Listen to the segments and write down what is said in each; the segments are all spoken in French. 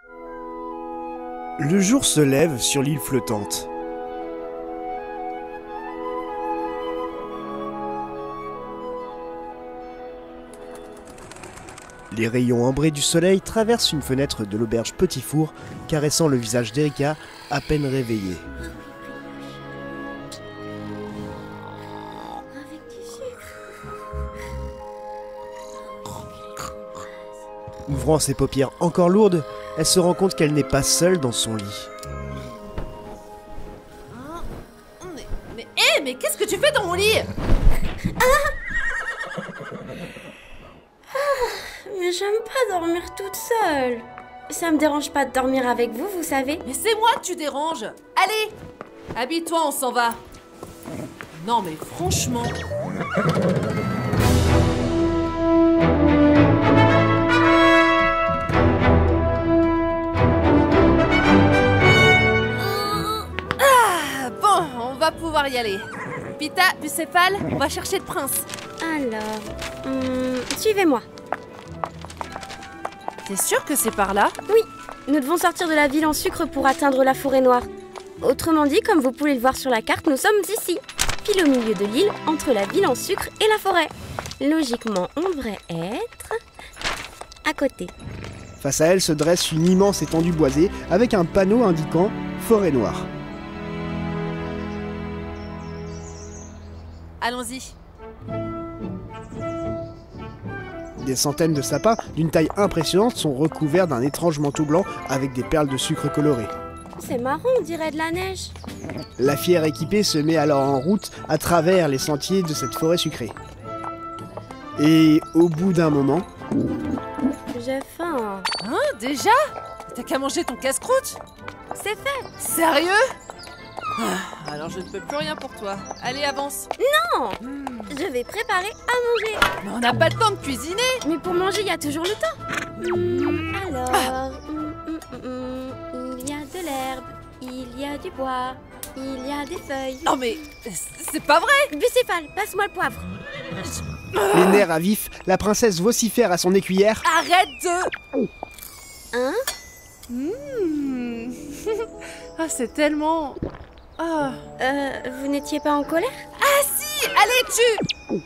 Le jour se lève sur l'île flottante. Les rayons ambrés du soleil traversent une fenêtre de l'auberge Petit Four, caressant le visage d'Erika, à peine réveillée. Ouvrant ses paupières encore lourdes, elle se rend compte qu'elle n'est pas seule dans son lit. Mais qu'est-ce que tu fais dans mon lit? Mais j'aime pas dormir toute seule. Ça me dérange pas de dormir avec vous, vous savez. Mais c'est moi que tu déranges. Allez, habille-toi, on s'en va. Non mais franchement... Bon, on va pouvoir y aller. Pita, Bucéphale, on va chercher le prince. Alors, suivez-moi. T'es sûr que c'est par là? Oui, nous devons sortir de la ville en sucre pour atteindre la forêt noire. Autrement dit, comme vous pouvez le voir sur la carte, nous sommes ici, pile au milieu de l'île, entre la ville en sucre et la forêt. Logiquement, on devrait être à côté. Face à elle se dresse une immense étendue boisée avec un panneau indiquant « Forêt noire ». Allons-y. Des centaines de sapins d'une taille impressionnante sont recouverts d'un étrange manteau blanc avec des perles de sucre colorées. C'est marrant, on dirait de la neige. La fière équipée se met alors en route à travers les sentiers de cette forêt sucrée. Et au bout d'un moment... J'ai faim. Hein, déjà? T'as qu'à manger ton casse-croûte? C'est fait. Sérieux? Alors je ne peux plus rien pour toi. Allez, avance. Non, je vais préparer à manger. Mais on n'a pas le temps de cuisiner. Mais pour manger, il y a toujours le temps. Alors, il y a de l'herbe, il y a du bois, il y a des feuilles. Non mais, c'est pas vrai. Bucéphale, passe-moi le poivre. Les nerfs à vif, la princesse vocifère à son écuyère. Arrête de... Hein? Ah, c'est tellement... Ah. Vous n'étiez pas en colère? Ah si, allez,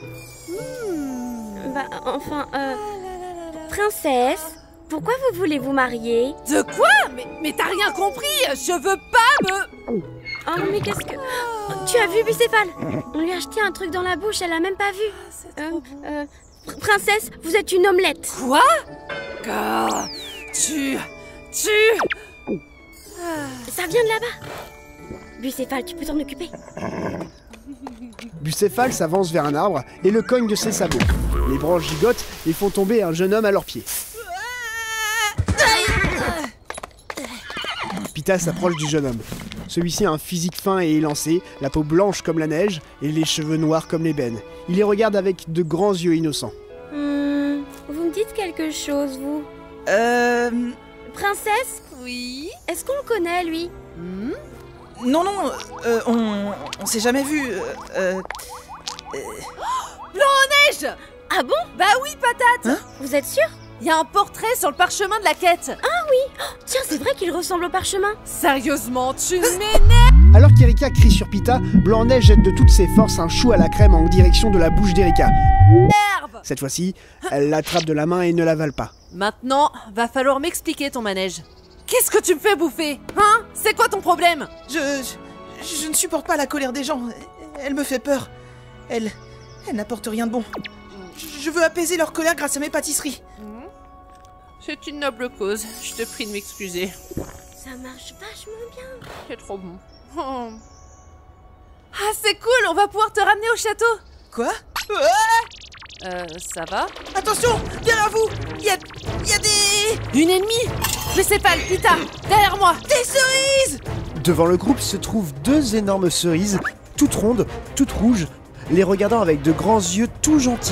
Bah, enfin, princesse, pourquoi vous voulez vous marier? De quoi? Mais t'as rien compris. Je veux pas me... Oh, mais qu'est-ce que... Tu as vu Bucéphale? On lui a jeté un truc dans la bouche, elle a même pas vu. Princesse, vous êtes une omelette. Quoi? Ah, tu... Ça vient de là-bas. Bucéphale, tu peux t'en occuper. Bucéphale s'avance vers un arbre et le cogne de ses sabots. Les branches gigotent et font tomber un jeune homme à leurs pieds. Pita s'approche du jeune homme. Celui-ci a un physique fin et élancé, la peau blanche comme la neige et les cheveux noirs comme l'ébène. Il les regarde avec de grands yeux innocents. Vous me dites quelque chose, vous? Princesse? Oui. Est-ce qu'on le connaît, lui? Non, on s'est jamais vu. Blanc-Neige! Ah bon? Bah oui, patate. Vous êtes sûr? Il y a un portrait sur le parchemin de la quête. Tiens, c'est vrai qu'il ressemble au parchemin. Sérieusement, tu m'énerves. Alors qu'Erika crie sur Pita, Blanc-Neige jette de toutes ses forces un chou à la crème en direction de la bouche d'Erika. Cette fois-ci, elle l'attrape de la main et ne l'avale pas. Maintenant, va falloir m'expliquer ton manège. Qu'est-ce que tu me fais bouffer? Hein? C'est quoi ton problème? Je ne supporte pas la colère des gens. Elle me fait peur. Elle n'apporte rien de bon. Je veux apaiser leur colère grâce à mes pâtisseries. C'est une noble cause. Je te prie de m'excuser. Ça marche vachement bien. C'est trop bon. Oh. Ah, c'est cool. On va pouvoir te ramener au château. Quoi? Ça va? Attention! Derrière vous! Il y a des... Une ennemie? Mais c'est pas le Pita! Derrière moi! Des cerises! Devant le groupe se trouvent deux énormes cerises, toutes rondes, toutes rouges, les regardant avec de grands yeux tout gentils.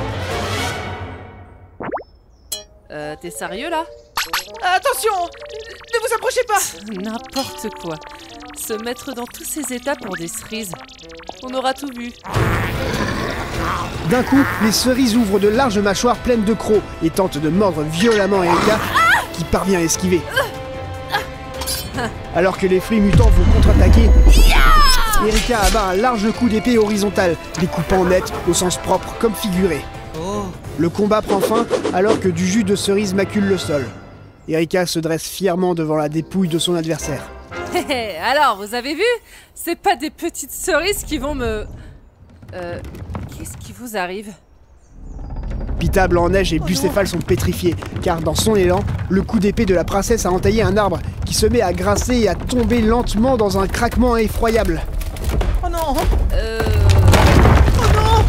T'es sérieux là? Attention! Ne vous approchez pas! N'importe quoi. Se mettre dans tous ces états pour des cerises. On aura tout vu. D'un coup, les cerises ouvrent de larges mâchoires pleines de crocs et tentent de mordre violemment Erika. qui parvient à esquiver. Alors que les fruits mutants vont contre-attaquer, Erika abat un large coup d'épée horizontal, découpant net au sens propre comme figuré. Le combat prend fin alors que du jus de cerise macule le sol. Erika se dresse fièrement devant la dépouille de son adversaire. Alors, vous avez vu? C'est pas des petites cerises qui vont me... Qu'est-ce qui vous arrive? Pita, Blanc-Neige et Bucéphale sont pétrifiés, car dans son élan, le coup d'épée de la princesse a entaillé un arbre qui se met à grincer et à tomber lentement dans un craquement effroyable. Oh non! Oh non!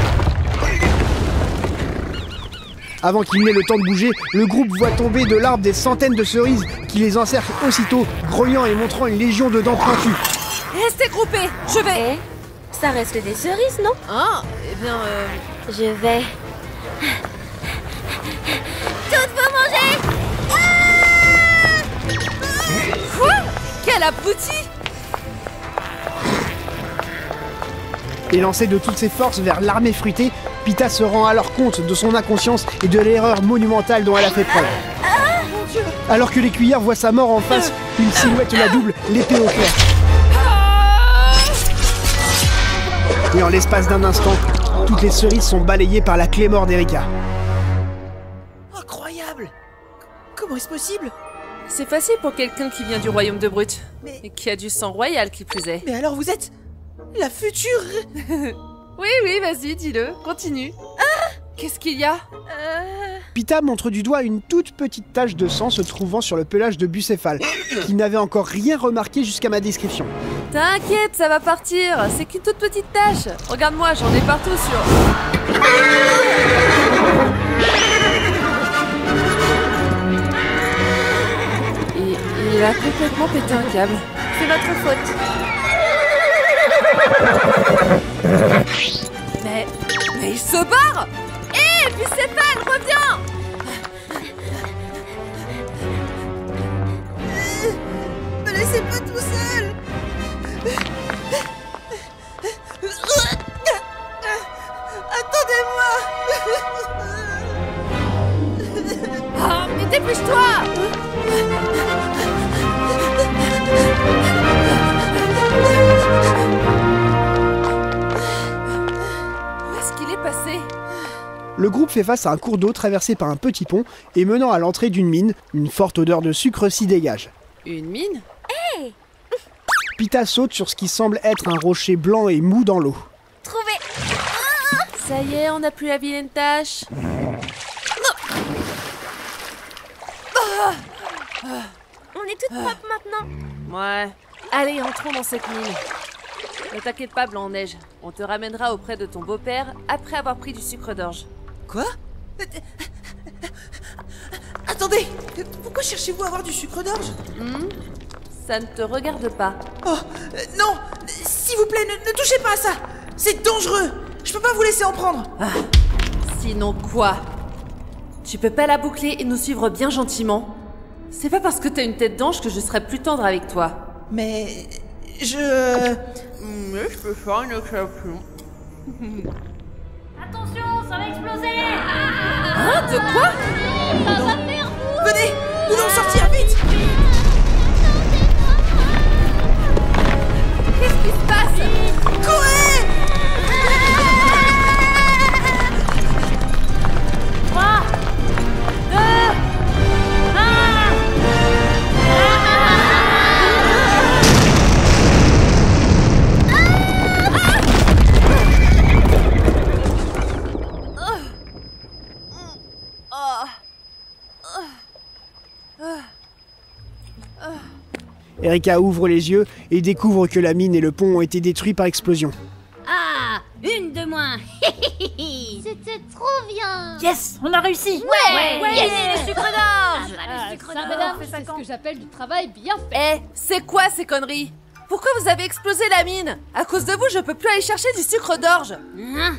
Avant qu'il n'ait le temps de bouger, le groupe voit tomber de l'arbre des centaines de cerises qui les encerclent aussitôt, grognant et montrant une légion de dents pointues. Restez groupés, je vais... Ça reste des cerises, non? Ah, eh bien, Je vais... Toutes vous manger! Quoi? Quel abruti! Élancé de toutes ses forces vers l'armée fruitée, Pita se rend alors compte de son inconscience et de l'erreur monumentale dont elle a fait preuve. Alors que les cuillères voient sa mort en face, une silhouette la double, l'épée au clair. Et en l'espace d'un instant, toutes les cerises sont balayées par la clé mort d'Erika. Incroyable! Comment est-ce possible? c'est facile pour quelqu'un qui vient du royaume de Brut. Mais- Et qui a du sang royal qui plus est. Mais alors vous êtes... la future... Oui, vas-y, dis-le, continue. Qu'est-ce qu'il y a? Pita montre du doigt une toute petite tache de sang se trouvant sur le pelage de Bucéphale, qui n'avait encore rien remarqué jusqu'à ma description. T'inquiète, ça va partir. C'est qu'une toute petite tache. Regarde-moi, j'en ai partout sur... Il a complètement pété un câble. C'est votre faute. Mais il se barre. Hé, Bucéphale, reviens. Ne laissez pas tout seul. Attendez-moi. Ah, mais dépêche-toi. Où est-ce qu'il est passé? Le groupe fait face à un cours d'eau traversé par un petit pont et menant à l'entrée d'une mine. Une forte odeur de sucre s'y dégage. Une mine? Pita saute sur ce qui semble être un rocher blanc et mou dans l'eau. Trouvé. Ça y est, on n'a plus la vilaine tâche. On est toutes propres maintenant. Ouais. Allez, entrons dans cette mine. Ne t'inquiète pas, Blanc-Neige. On te ramènera auprès de ton beau-père après avoir pris du sucre d'orge. Quoi? Attendez. Pourquoi cherchez-vous à avoir du sucre d'orge? Ça ne te regarde pas. Oh, non. S'il vous plaît, ne touchez pas à ça. C'est dangereux. Je peux pas vous laisser en prendre. Sinon quoi? Tu peux pas la boucler et nous suivre bien gentiment? C'est pas parce que t'as une tête d'ange que je serai plus tendre avec toi. Mais... Mais je peux faire une exception. Attention, ça va exploser! Hein? De quoi? Ça va faire boum! Venez, nous devons sortir vite. Qu'est-ce qui se passe? Courez! 3, 2, 1... Erika ouvre les yeux et découvre que la mine et le pont ont été détruits par explosion. Ah, une de moins. C'était trop bien. Yes, on a réussi. Ouais, yes, yes. le sucre d'orge. Le sucre ça, d'orge, madame, c'est ce que j'appelle du travail bien fait. Eh, c'est quoi ces conneries? Pourquoi vous avez explosé la mine? À cause de vous, je peux plus aller chercher du sucre d'orge. Hein?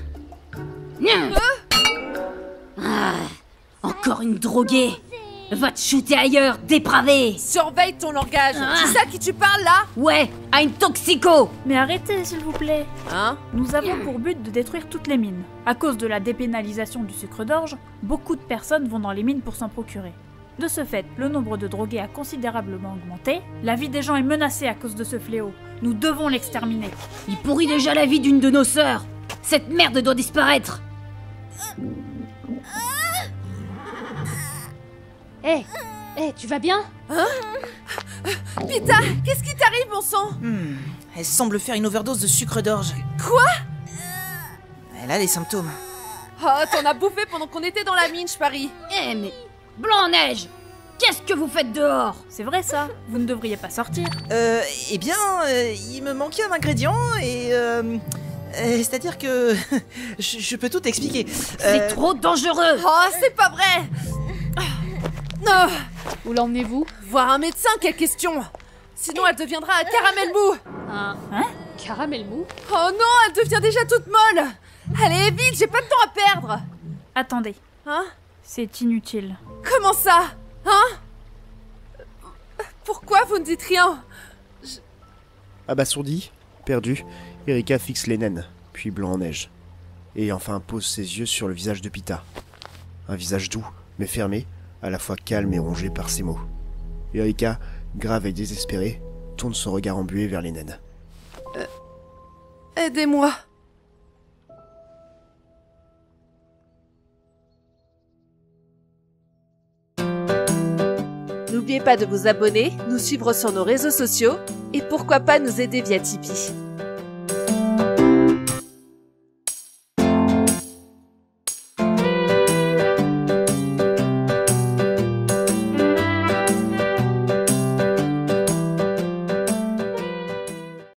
Encore une droguée. Va te shooter ailleurs, dépravé. Surveille ton langage. Ah. C'est ça à qui tu parles là? Ouais, à une toxico. Mais arrêtez, s'il vous plaît. Hein? Nous avons pour but de détruire toutes les mines. À cause de la dépénalisation du sucre d'orge, beaucoup de personnes vont dans les mines pour s'en procurer. De ce fait, le nombre de drogués a considérablement augmenté. La vie des gens est menacée à cause de ce fléau. Nous devons l'exterminer. Il pourrit déjà la vie d'une de nos sœurs. Cette merde doit disparaître. Hé, tu vas bien? Pita, qu'est-ce qui t'arrive, mon sang? Elle semble faire une overdose de sucre d'orge. Quoi? Elle a les symptômes. Oh, t'en as bouffé pendant qu'on était dans la mine, je parie. Eh mais... Blanc-Neige, qu'est-ce que vous faites dehors? C'est vrai ça, vous ne devriez pas sortir. Eh bien, il me manquait un ingrédient et... c'est-à-dire que... je peux tout expliquer. C'est trop dangereux. Oh, c'est pas vrai. Non. Où l'emmenez-vous? Voir un médecin, quelle question. Sinon, elle deviendra un caramel mou. Un caramel mou? Oh non, elle devient déjà toute molle. Allez, vite, j'ai pas de temps à perdre. Attendez, Hein? c'est inutile. Comment ça? Hein? Pourquoi vous ne dites rien? Abasourdie, perdue, Erika fixe les naines, puis Blanc-Neige. Et enfin pose ses yeux sur le visage de Pita. Un visage doux, mais fermé, à la fois calme et rongé par ses mots. Erika, grave et désespérée, tourne son regard embué vers les naines. Aidez-moi. N'oubliez pas de vous abonner, nous suivre sur nos réseaux sociaux et pourquoi pas nous aider via Tipeee.